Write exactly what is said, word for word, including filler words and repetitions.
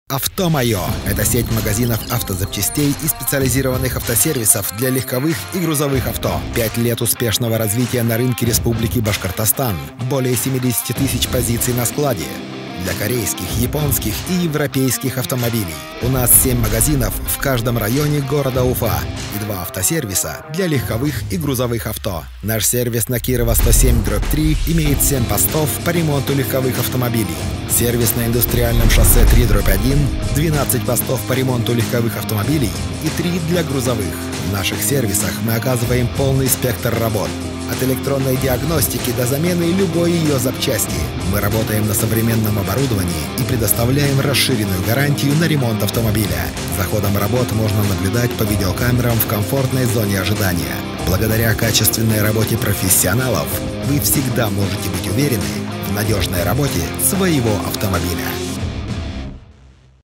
Автомойо – это сеть магазинов автозапчастей и специализированных автосервисов для легковых и грузовых авто. Пять лет успешного развития на рынке Республики Башкортостан. Более семидесяти тысяч позиций на складе. Для корейских, японских и европейских автомобилей. У нас семь магазинов в каждом районе города Уфа и два автосервиса для легковых и грузовых авто. Наш сервис на Кирова сто семь дробь три имеет семь постов по ремонту легковых автомобилей. Сервис на Индустриальном шоссе три дробь один, двенадцать постов по ремонту легковых автомобилей и три для грузовых. В наших сервисах мы оказываем полный спектр работ. От электронной диагностики до замены любой ее запчасти. Мы работаем на современном оборудовании и предоставляем расширенную гарантию на ремонт автомобиля. За ходом работ можно наблюдать по видеокамерам в комфортной зоне ожидания. Благодаря качественной работе профессионалов вы всегда можете быть уверены в надежной работе своего автомобиля.